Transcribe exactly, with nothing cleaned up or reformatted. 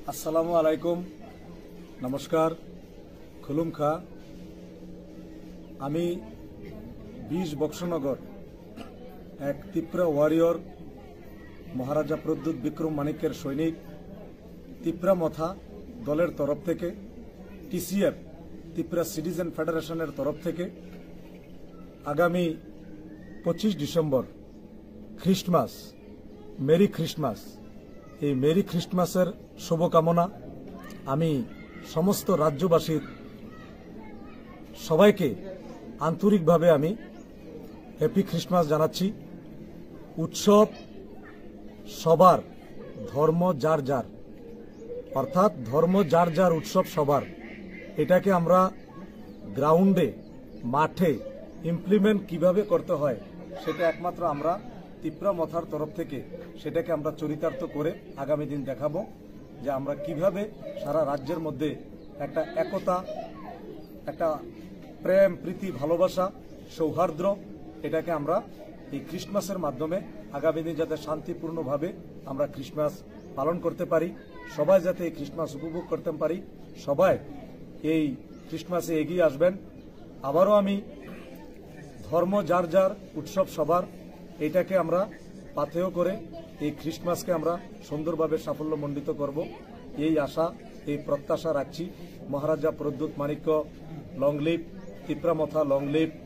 আসসালামু আলাইকুম, নমস্কার, খুলুমখা। আমি বিশ বক্সনগর এক তিপ্রা ওয়ারিয়র মহারাজা প্রদ্যুৎ বিক্রম মানিক্যের সৈনিক তিপ্রা মথা দলের তরফ থেকে, টিসিএফ তিপ্রা সিটিজেন ফেডারেশনের তরফ থেকে আগামী পঁচিশ ডিসেম্বর খ্রিস্টমাস, মেরি খ্রিস্টমাস, এই মেরি খ্রিস্টমাসের শুভকামনা আমি সমস্ত রাজ্যবাসীর সবাইকে আন্তরিকভাবে আমি হ্যাপি খ্রিস্টমাস জানাচ্ছি। উৎসব সবার, ধর্ম যার যার, অর্থাৎ ধর্ম যার যার, উৎসব সবার। এটাকে আমরা গ্রাউন্ডে, মাঠে ইমপ্লিমেন্ট কিভাবে করতে হয় সেটা একমাত্র আমরা তিপ্রা মথার তরফ থেকে সেটাকে আমরা চরিতার্থ করে আগামী দিন দেখাবো যে আমরা কিভাবে সারা রাজ্যের মধ্যে একটা একতা, একটা প্রেম, প্রীতি, ভালোবাসা, সৌহার্দ্য, এটাকে আমরা এই ক্রিসমাসের মাধ্যমে আগামী দিন যাতে শান্তিপূর্ণভাবে আমরা ক্রিসমাস পালন করতে পারি, সবাই যাতে এই ক্রিসমাস উপভোগ করতে পারি, সবাই এই ক্রিসমাসে এগিয়ে আসবেন। আবারও আমি ধর্ম যার যার, উৎসব সবার, এটাকে আমরা পাথেয় করে এই ক্রিসমাসকে আমরা সুন্দরভাবে সাফল্যমণ্ডিত করব, এই আশা, এই প্রত্যাশা রাখছি। Maharaja Pradyot Manikya long live, Tipra Motha long leave.